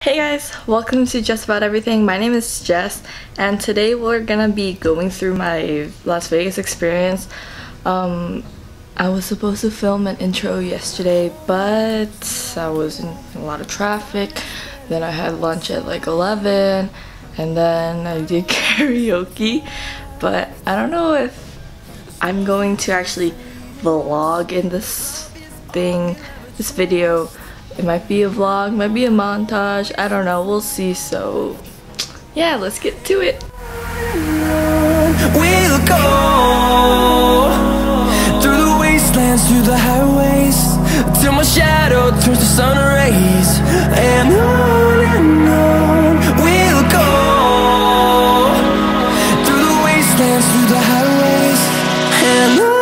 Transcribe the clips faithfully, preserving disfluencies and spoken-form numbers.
Hey guys, welcome to Just About Everything. My name is Jess, and today we're gonna be going through my Las Vegas experience. Um, I was supposed to film an intro yesterday, but I was in a lot of traffic. Then I had lunch at like eleven, and then I did karaoke. But I don't know if I'm going to actually vlog in this thing, this video. It might be a vlog, might be a montage, I don't know, we'll see. So yeah, let's get to it. We'll go through the wastelands, through the highways, till my shadow turns to sun rays. And on and on we'll go through the wastelands, through the highways, and on.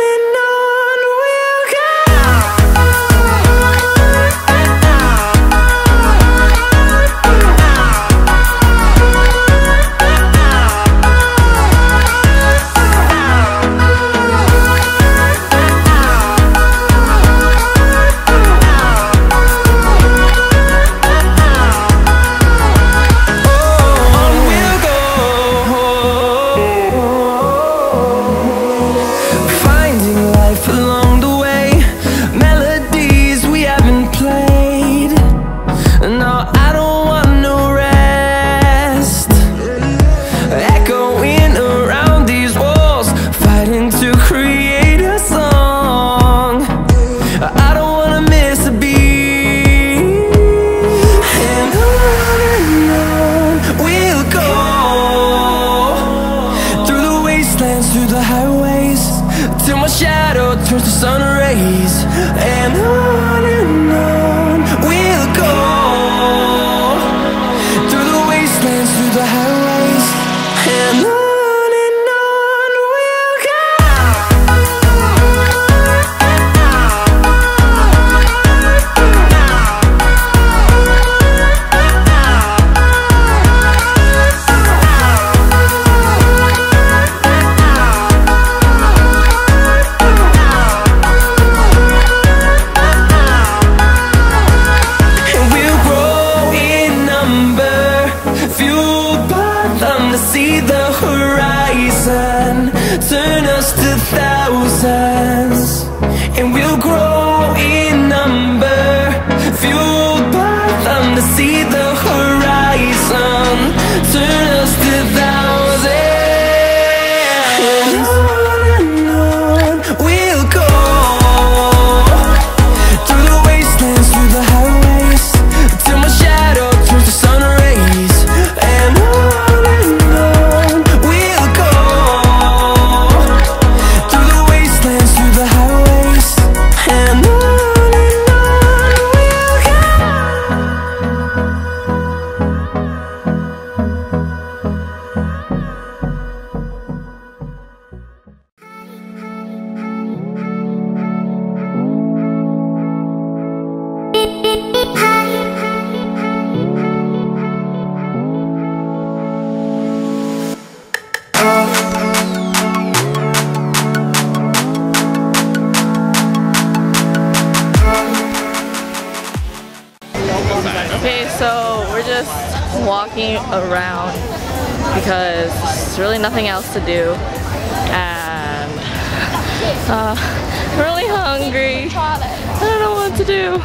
Shadow turns to sun rays, and on and on we'll go through the wastelands, through the highways, and on. See the horizon turn us to thousands, and we'll grow in number, fueled by them to see the horizon turn us to thousands. And on and on we'll go through the wastelands, through the highways, till my shadow turns to sun rays, and on. Okay, so we're just walking around because there's really nothing else to do, and uh, I'm really hungry. I don't know what to do.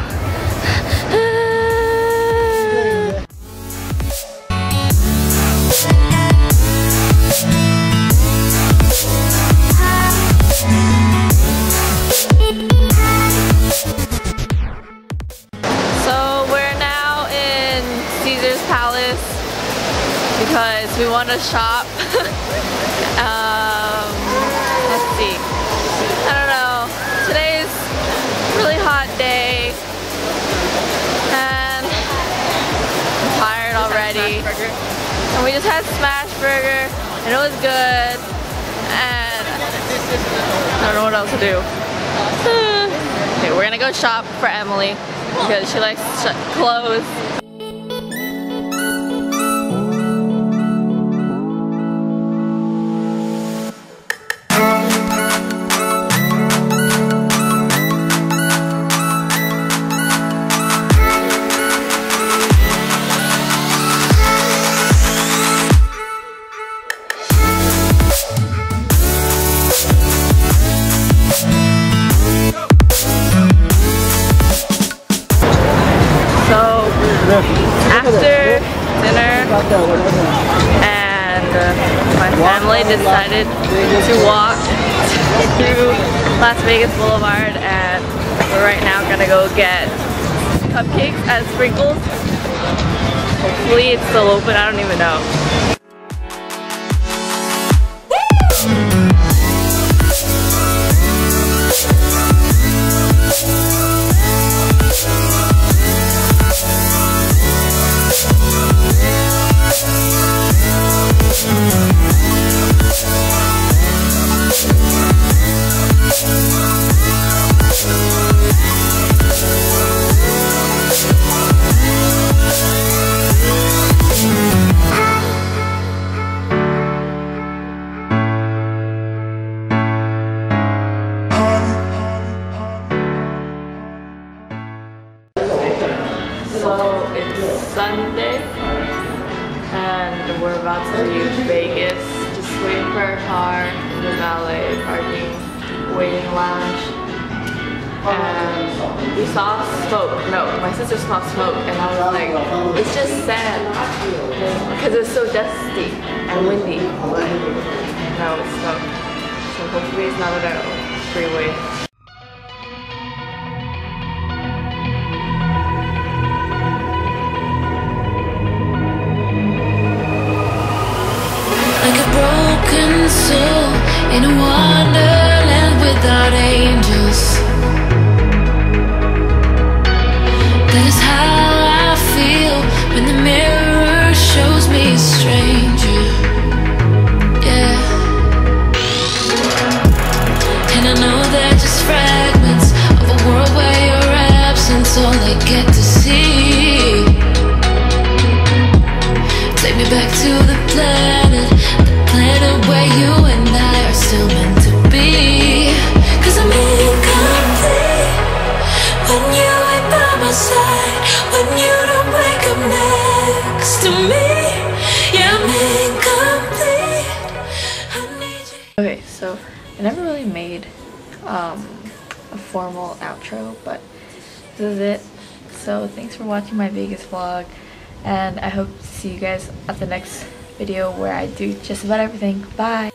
Because we want to shop. um, let's see. I don't know. Today's a really hot day, and I'm tired already. And we just had smash burger, and it was good. And I don't know what else to do. Okay, we're gonna go shop for Emily because she likes clothes. after dinner, and uh, my family decided to walk through Las Vegas Boulevard, and we're right now gonna go get cupcakes at Sprinkles. Hopefully it's still open, I don't even know. So it's Sunday and we're about to leave Vegas, just waiting for our car in the valet parking waiting lounge, and we saw smoke. No, my sister saw smoke and I was like, it's just sand because it's so dusty and windy, but no, it's smoke. So hopefully it's not on a freeway. Broken soul in a wonderland without angels. That is how I feel when the mirror shows me a stranger. Yeah. And I know they're just fragments of a world where your absence all I get to see. Take me back to the planet, planet where you and I are still meant to be. Cause I'm incomplete when you ain't by my side, when you don't wake up next to me. Yeah, I'm incomplete. I need you. Okay, so I never really made um, a formal outro, but this is it. So thanks for watching my Vegas vlog, and I hope to see you guys at the next video where I do just about everything. Bye!